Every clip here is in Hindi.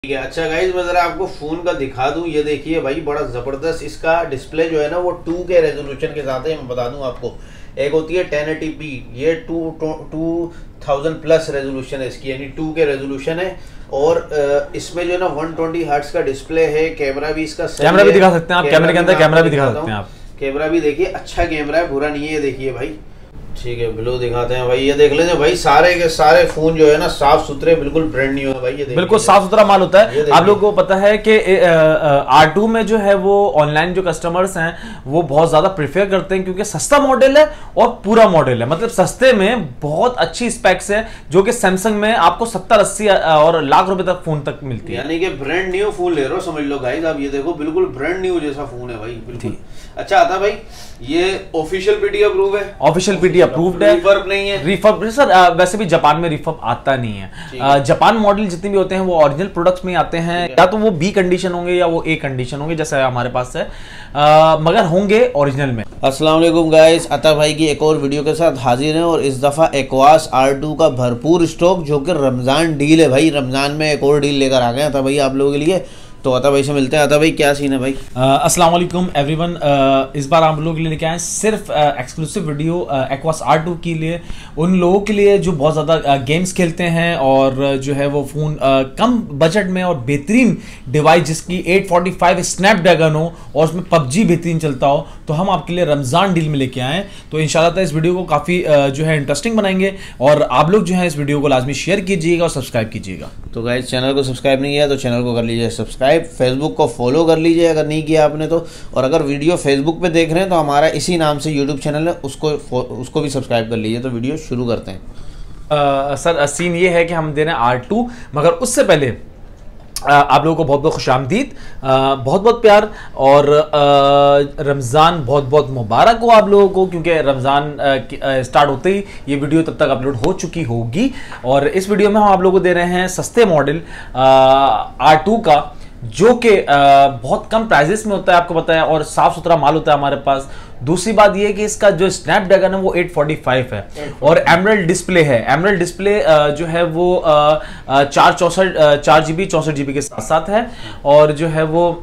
ठीक है। अच्छा गाइज, मैं जरा आपको फोन का दिखा दूं। ये देखिए भाई, बड़ा जबरदस्त इसका डिस्प्ले जो है ना वो 2K रेजोल्यूशन के साथ है। मैं बता दूं आपको, एक होती है 1080p, ये 2000 प्लस रेजोल्यूशन है इसकी, यानी 2K रेजोल्यूशन है। और इसमें जो है ना 120 हर्ट्ज का डिस्प्ले है। कैमरा भी इसका कैमरा भी दिखा सकते हैं आप, कैमरे के अंदर कैमरा भी दिखा सकते हैं आप। कैमरा भी देखिए, अच्छा कैमरा है, बुरा नहीं है। देखिए भाई, ठीक है, ब्लू दिखाते हैं भाई। ये देख लेंगे भाई, सारे के सारे फोन जो है ना साफ सुथरे, बिल्कुल ब्रांड न्यू है भाई। ये बिल्कुल साफ सुथरा माल होता है। आप लोगों को पता है कि R2 में जो है वो ऑनलाइन जो कस्टमर्स हैं वो बहुत ज्यादा प्रेफर करते हैं, क्योंकि सस्ता मॉडल है और पूरा मॉडल है। मतलब सस्ते में बहुत अच्छी स्पेक्स है, जो कि सैमसंग में आपको 70-80 और लाख रुपए तक फोन तक मिलती है। यानी कि ब्रांड न्यू फोन ले रहे हो, समझ लो गाइस आप। ये देखो, बिल्कुल ब्रांड न्यू जैसा फोन है भाई, बिल्कुल। अच्छा आता भाई, ये ऑफिशियल पीटी अप्रूव है। ऑफिशियल पीटी अप्रूव्ड है, रिफर्ब नहीं है। रिफर्ब सर वैसे भी जापान में रिफर्ब आता नहीं है। जापान मॉडल जितने भी होते हैं वो ओरिजिनल प्रोडक्ट्स में आते हैं, या तो वो बी कंडीशन होंगे या वो ए कंडीशन होंगे, जैसे हमारे पास है, मगर होंगे ओरिजिनल में। अस्सलाम वालेकुम गाइस, अता भाई की एक और वीडियो के साथ हाजिर हैं। और इस दफ़ा एक्वास R2 का भरपूर स्टॉक, जो कि रमज़ान डील है भाई। रमज़ान में एक और डील लेकर आ गए अता भाई आप लोगों के लिए। तो अता भाई से मिलते हैं। अता भाई क्या सीन है भाई? अस्सलाम वालेकुम एवरीवन। इस बार आप लोगों के लिए लेके आए सिर्फ एक्सक्लूसिव वीडियो एक्वास R2 के लिए, उन लोगों के लिए जो बहुत ज़्यादा गेम्स खेलते हैं और जो है वो फ़ोन कम बजट में और बेहतरीन डिवाइस जिसकी 845 स्नैपड्रैगन हो और उसमें PUBG बेहतरीन चलता हो, तो हम आपके लिए रमज़ान डील में लेके आए हैं। तो इंशाल्लाह इस वीडियो को काफ़ी जो है इंटरेस्टिंग बनाएंगे, और आप लोग जो है इस वीडियो को लाजमी शेयर कीजिएगा और सब्सक्राइब कीजिएगा। तो गाइस, चैनल को सब्सक्राइब नहीं किया तो चैनल को कर लीजिए सब्सक्राइब। फेसबुक को फॉलो कर लीजिए अगर नहीं किया आपने तो। और अगर वीडियो फेसबुक पे देख रहे हैं तो हमारा इसी नाम से यूट्यूब चैनल है, उसको भी सब्सक्राइब कर लीजिए। तो वीडियो शुरू करते हैं। सर सीन ये है कि हम दे रहे हैं R2, मगर उससे पहले आप लोगों को बहुत बहुत खुशामदीद, बहुत बहुत प्यार, और रमज़ान बहुत बहुत मुबारक हो आप लोगों को, क्योंकि रमज़ान स्टार्ट होते ही ये वीडियो तब तक अपलोड हो चुकी होगी। और इस वीडियो में हम आप लोगों को दे रहे हैं सस्ते मॉडल R2 का, जो कि बहुत कम प्राइजेस में होता है, आपको पता है, और साफ सुथरा माल होता है हमारे पास। दूसरी बात यह है कि इसका जो स्नैपड्रैगन है वो 845 है और एमराल्ड डिस्प्ले है। एमराल्ड डिस्प्ले जो है वो 4GB 64GB के साथ साथ है। और जो है वो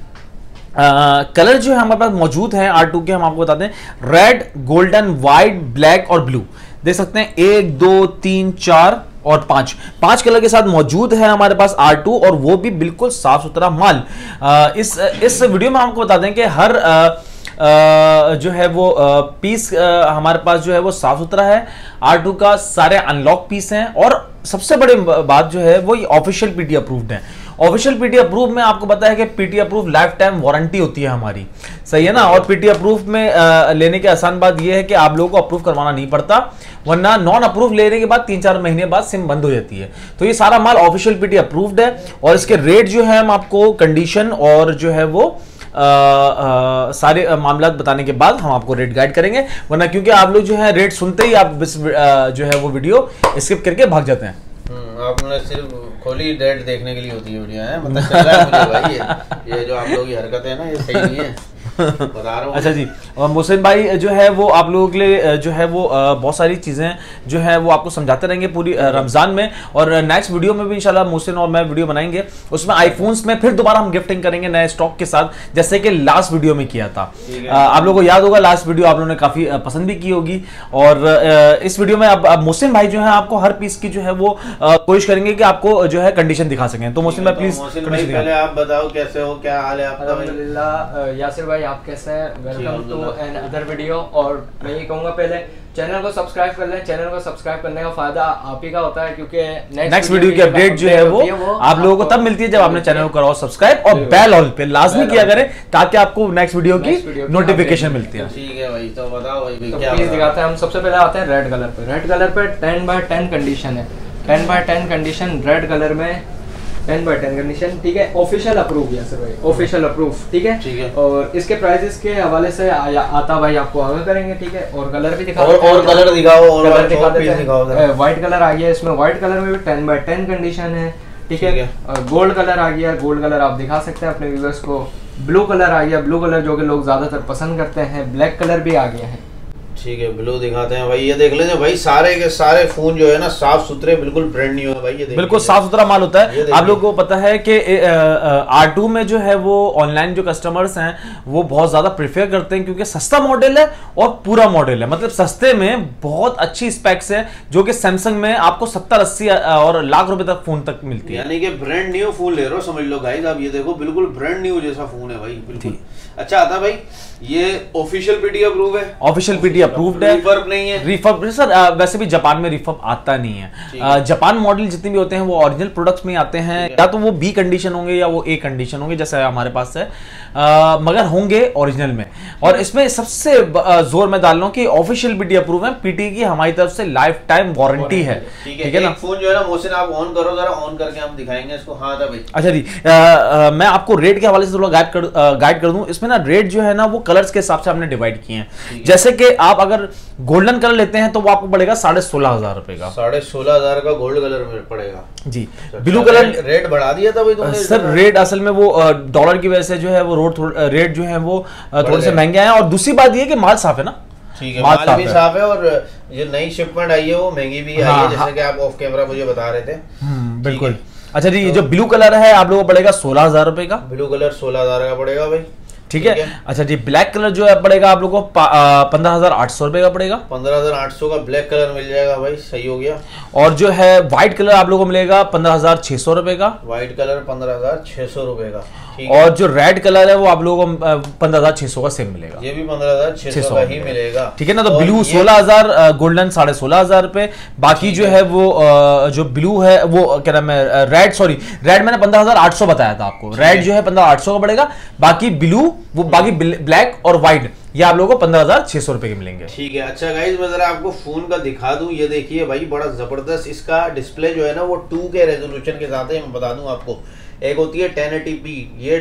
कलर जो है हमारे पास मौजूद है R2 के, हम आपको बताते हैं, रेड, गोल्डन, वाइट, ब्लैक और ब्लू। देख सकते हैं 1 2 3 4 और 5 कलर के साथ मौजूद है हमारे पास R2, और वो भी बिल्कुल साफ सुथरा माल। इस वीडियो में आपको बता दें कि हर जो है वो पीस हमारे पास जो है वो साफ सुथरा है। R2 का सारे अनलॉक पीस हैं, और सबसे बड़ी बात जो है वो ऑफिशियल पीटी अप्रूव्ड है। ऑफिशियल पीटी अप्रूव में आपको पता है कि PT approve lifetime warranty होती है हमारी, सही है ना। और पीटी अप्रूव में लेने की आसान बात यह है कि आप लोगों को अप्रूव करवाना नहीं पड़ता, वरना नॉन अप्रूव लेने के बाद 3-4 महीने बाद सिम बंद हो जाती है। तो ये सारा माल ऑफिशियल पीटी अप्रूव्ड है, और इसके रेट जो है हम आपको कंडीशन और जो है वो सारे मामला बताने के बाद हम आपको रेट गाइड करेंगे, वरना क्योंकि आप लोग जो है रेट सुनते ही आप जो है वो वीडियो स्किप करके भाग जाते हैं। आपने सिर्फ खोली रेट देखने के लिए होती है वीडियो, है मतलब चल रहा है मुझे भाई ये जो आप लोगों की हरकत है ना, ये सही नहीं है, बता रहा हूँ। अच्छा जी, और मोहसिन भाई जो है वो आप लोगों के लिए जो है वो बहुत सारी चीज़ें जो है वो आपको समझाते रहेंगे पूरी रमज़ान में। और नेक्स्ट वीडियो में भी इंशाल्लाह मोहसिन और मैं वीडियो बनाएंगे, उसमें आईफोन्स में फिर दोबारा हम गिफ्टिंग करेंगे नए स्टॉक के साथ, जैसे कि लास्ट वीडियो में किया था। आप लोगों को याद होगा, लास्ट वीडियो आप लोगों ने काफ़ी पसंद भी की होगी। और इस वीडियो में अब मोहसिन भाई जो है आपको हर पीस की जो है वो कोशिश करेंगे कि आपको जो है कंडीशन दिखा सकें। तो मोहसिन भाई प्लीज पहले आप बताओ कैसे हो, क्या हाल है आपका? अल्हम्दुलिल्लाह। यासिर भाई आप कैसे हैं? Welcome to another video. और मैं ये कहूँगा पहले चैनल को सब्सक्राइब कर लें। चैनल को सब्सक्राइब करने का फायदा आप ही का होता है, क्योंकि नेक्स्ट वीडियो की अपडेट जो है वो आप लोगों को तब मिलती है जब आपने चैनल को कराओ सब्सक्राइब, और बेल ऑल पे लाजमी किया करें ताकि आपको नेक्स्ट वीडियो की नोटिफिकेशन मिलती है। ठीक है भाई, तो बताओ भाई क्या दिखाते हैं हम। सबसे पहले आते हैं रेड कलर पे। रेड कलर पे 10/10 कंडीशन है, 10/10 कंडीशन रेड कलर में, 10/10 कंडीशन, ठीक है। ऑफिशियल अप्रूव है सर भाई, ऑफिशियल अप्रूव, ठीक है। और इसके प्राइसेस के हवाले से आता भाई आपको आगे करेंगे, ठीक है। और कलर भी दिखाओ, और कलर दिखाओ, और कलर दिखा देते हैं। व्हाइट कलर आ गया इसमें, व्हाइट कलर में भी 10/10 कंडीशन है, ठीक है। और गोल्ड कलर आ गया, गोल्ड कलर आप दिखा सकते हैं अपने व्यूअर्स को। ब्लू कलर आ गया, ब्लू कलर जो कि लोग ज्यादातर पसंद करते हैं। ब्लैक कलर भी आ गया है, ठीक है, ब्लू दिखाते हैं भाई। ये देख लेंगे भाई, सारे के सारे फोन जो है ना साफ सुथरे बिल्कुल ब्रांड न्यू है भाई। ये बिल्कुल साफ सुथरा माल होता है। आप लोगों को पता है कि R2 में जो है वो ऑनलाइन जो कस्टमर्स हैं वो बहुत ज्यादा प्रेफर करते हैं, क्योंकि सस्ता मॉडल है और पूरा मॉडल है, मतलब सस्ते में बहुत अच्छी स्पेक्स है, जो कि सैमसंग में आपको 70-80 और लाख रुपए तक फोन तक मिलती है। यानी कि ब्रांड न्यू फोन ले रहे हो समझ लो गाइस आप। ये देखो बिल्कुल ब्रांड न्यू जैसा फोन है भाई, बिल्कुल। अच्छा आता भाई, ये ऑफिशियल पीटी अप्रूव है, ऑफिशियल पीटी अप्रूव्ड है, रिफर्ब नहीं है। रिफर्ब सर वैसे भी जापान में रिफर्ब आता नहीं है। जापान मॉडल जितने भी होते हैं वो ओरिजिनल प्रोडक्ट्स में आते हैं, या तो वो बी कंडीशन होंगे या वो ए कंडीशन होंगे, जैसे हमारे पास है, मगर होंगे ओरिजिनल में। और इसमें सबसे जोर मैं डाल रहा हूं कि ऑफिशियल पीटी अप्रूव है, पीटी की हमारी तरफ से लाइफ टाइम वारंटी है। ठीक है ना। फोन जो है ना मोहसिन आप ऑन करो जरा, ऑन करके हम दिखाएंगे इसको। हाँ था भाई। अच्छा जी, मैं आपको रेट के हवाले से थोड़ा गाइड कर दूं। इसमें ना रेट जो है ना वो कलर्स के हिसाब से हमने डिवाइड किए हैं। जैसे कि आप अगर गोल्डन कलर लेते हैं तो वो आपको पड़ेगा 16,500 रुपए का। 16,500 का गोल्ड कलर में पड़ेगा जी। ब्लू कलर रेट बढ़ा दिया था भाई तुमने? सर रेट असल में वो डॉलर की वजह से जो है वो रेट जो है वो थोड़े से महंगे आए हैं, और दूसरी बात ये कि माल साफ है ना। ठीक है, माल भी साफ है, और जो नई शिपमेंट आई है वो महंगी भी आई है, जैसे कि आप ऑफ कैमरा मुझे बता रहे थे। बिल्कुल। अच्छा जी, जो ब्लू कलर है आप लोगों को पड़ेगा 16,000 रुपए का। ब्लू कलर 16,000 का पड़ेगा भाई। ठीक है। अच्छा जी, ब्लैक कलर जो है पड़ेगा आप लोगों को 15,800 रुपए का पड़ेगा। 15,800 का ब्लैक कलर मिल जाएगा भाई, सही हो गया। और जो है व्हाइट कलर आप लोगों को मिलेगा 15,600 रुपए का। व्हाइट कलर 15,600 रुपए का। और जो रेड कलर है वो आप लोगों को 15,600 का सेम मिलेगा। ये भी 15,600 का ही मिलेगा। ठीक है ना। तो ब्लू 16,000, गोल्डन 16,500 रुपए। बाकी जो है वो जो ब्लू है वो क्या नाम है, रेड, सॉरी रेड मैंने 15,800 बताया था आपको। रेड जो है 15,800 का पड़ेगा। बाकी ब्लू वो बाकी ब्लैक और व्हाइट ये आप लोगों को 15,600 रुपए के मिलेंगे। ठीक है। अच्छा गाइज मैं जरा आपको फोन का दिखा दूं। ये देखिए भाई बड़ा जबरदस्त इसका डिस्प्ले जो है ना वो 2K रेजोल्यूशन के साथ है। मैं बता दूं आपको, एक होती है 1080p, ये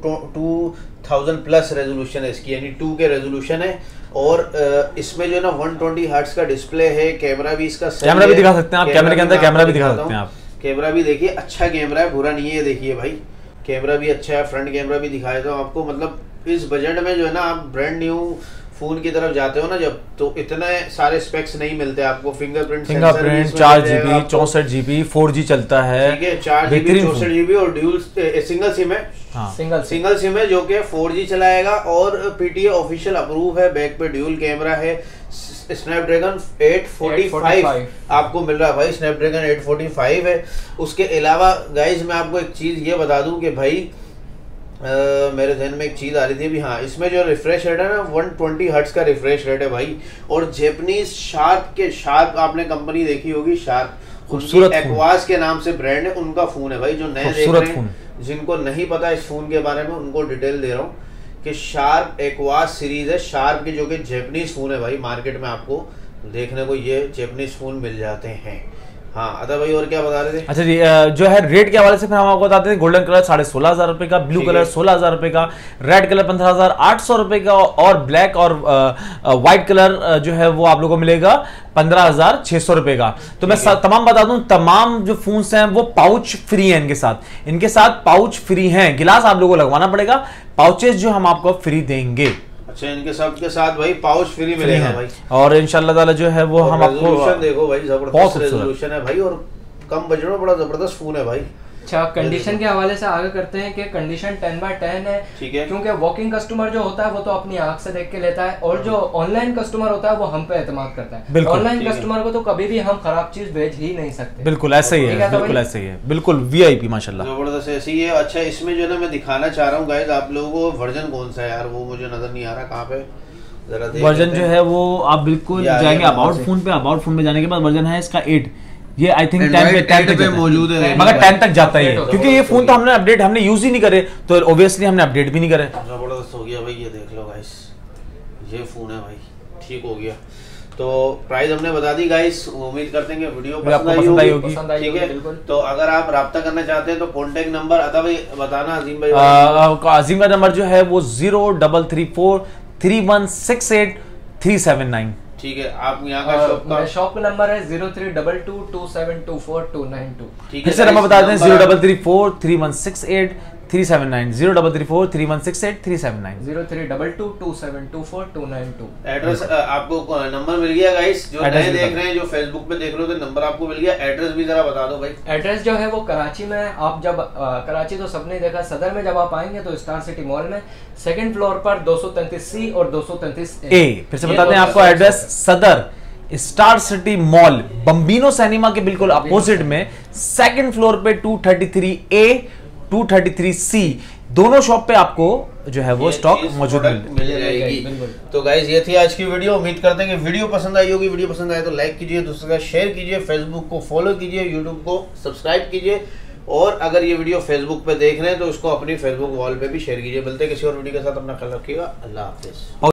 2000 प्लस रेजोल्यूशन है इसकी, यानी 2K रेजोल्यूशन है। और इसमें जो है ना 120 हर्ट्ज का डिस्प्ले है। कैमरा भी इसका कैमरा भी दिखा सकते हैं आप, कैमरे के अंदर कैमरा भी दिखा सकते हैं आप। कैमरा भी देखिए अच्छा कैमरा है, बुरा नहीं है। देखिए भाई कैमरा भी अच्छा है, फ्रंट कैमरा भी दिखाया था आपको। मतलब इस बजट में जो है ना आप ब्रांड न्यू फोन की तरफ जाते हो ना जब, तो इतने सारे स्पेक्स नहीं मिलते आपको। फिंगरप्रिंट 4GB 64GB 4G चलता है। ठीक है, 4GB 64GB और ड्यूल सिंगल सिम है। हाँ। सिंगल सिम है जो कि 4G चलाएगा। और पीटीए ऑफिशियल अप्रूव है, बैक पे ड्यूल कैमरा है। स्नैपड्रैगन 845 आपको मिल रहा है भाई, स्नैपड्रैगन 845 है। उसके अलावा गाइज मैं आपको एक चीज ये बता दूं कि भाई मेरे ध्यान में एक चीज आ रही थी अभी। हाँ, इसमें जो रिफ्रेश रेट है ना 120 हर्ट्ज का रिफ्रेश रेट है भाई। और जेपनीज शार्प आपने कंपनी देखी होगी, शार्प, खूबसूरत एक्वास के नाम से ब्रांड है, उनका फोन है भाई। जो नए देख रहे हैं, जिनको नहीं पता इस फोन के बारे में, उनको डिटेल दे रहा हूँ कि शार्प एक्वास सीरीज है, शार्प की, जो कि जेपनीज फोन है भाई। मार्केट में आपको देखने को ये जेपनीज फोन मिल जाते हैं। हाँ अदा भाई और क्या बता रहे थे? अच्छा जी, जो है रेट के हवाले से फिर हम आपको बताते हैं। गोल्डन कलर 16,500 रुपए का, ब्लू कलर 16,000 रुपए का, रेड कलर 15,800 रुपए का, और ब्लैक और व्हाइट कलर जो है वो आप लोगों को मिलेगा 15,600 रुपए का। तो मैं तमाम बता दूं, तमाम जो फोन्स हैं वो पाउच फ्री है इनके साथ। इनके साथ पाउच फ्री हैं, गिलास आप लोगों को लगवाना पड़ेगा, पाउचेस जो हम आपको फ्री देंगे। अच्छा, इनके सब के साथ भाई पाउच फ्री मिलेगा भाई। और इंशाल्लाह ताला जो है वो हम आपको, देखो भाई जबरदस्त रेजोल्यूशन है भाई, और कम बजट में बड़ा जबरदस्त फोन है भाई। अच्छा, कंडीशन के हवाले से आगे करते हैं कि कंडीशन 10/10 है। ठीक है, क्योंकि वॉकिंग कस्टमर जो होता है वो तो अपनी आंख से देख के लेता है, और जो ऑनलाइन कस्टमर होता है वो हम पे एतमाद करता है। ऑनलाइन कस्टमर को तो कभी भी हम खराब चीज भेज ही नहीं सकते। बिल्कुल ऐसा ही है, बिल्कुल ऐसा ही है, बिल्कुल VIP माशाल्लाह जबरदस्त ऐसी है। अच्छा, इसमें जो है ना मैं दिखाना चाह रहा हूँ गाइस आप लोगों को, वर्जन कौन सा है यार वो मुझे नजर नहीं आ रहा, कहाँ पे वर्जन जो है वो आप बिल्कुल जाएंगे अबाउट फोन पे, अबाउट फोन पे जाने के बाद वर्जन है इसका 8। ये आई थिंक 10 पे मौजूद है, मगर 10 तक जाता है क्योंकि ये फोन तो हमने यूज ही नहीं करे, तो ऑब्वियसली हमने अपडेट भी नहीं करे। जबरदस्त हो गया भाई, ये देख लो गाइस, ये फोन है भाई, ठीक हो गया। तो प्राइस हमने बता दी गाइस, उम्मीद करते हैं कि वीडियो पसंद आई होगी। ठीक है, तो अगर आप राब्ता करना चाहते हैं तो कॉन्टेक्ट नंबर अता भाई बताना, अजीम भाई। अजीम का नंबर जो है वो 0334 3168 379। ठीक है, आप यहाँ का शॉप का नंबर है 0322 2724 292। ठीक है, फिर से नंबर बता दें 0334 3168 379 03343168 0322272429 एड्रेस आपको नंबर मिल गया गाइस, जो एड्रेस नए भी देख बता रहे हैं, जो फेसबुक पे देख रहे हो तो नंबर आपको मिल गया। एड्रेस भी जरा बता दो भाई। एड्रेस जो है वो कराची में, आप जब कराची तो सबने देखा, सदर में जब आप आएंगे तो स्टार सिटी मॉल में सेकंड फ्लोर पर 233C और 233A। फिर से बताते हैं आपको address, Saddar Star City Mall Bambino cinema के बिल्कुल अपोजिट में सेकंड फ्लोर पे 233A 233C दोनों शॉप पे आपको जो है वो स्टॉक मौजूद मिल जाएगी। तो गाइस ये थी आज की वीडियो। उम्मीद करते हैं कि वीडियो पसंद आई होगी। वीडियो पसंद आए तो लाइक कीजिए, दूसरे का शेयर कीजिए, फेसबुक को फॉलो कीजिए, यूट्यूब को सब्सक्राइब कीजिए, और अगर ये वीडियो फेसबुक पे देख रहे हैं तो उसको अपनी फेसबुक वॉल पे भी शेयर कीजिए। मिलते हैं किसी और वीडियो के साथ, अपना ख्याल रखिएगा। अल्लाह हाफिज।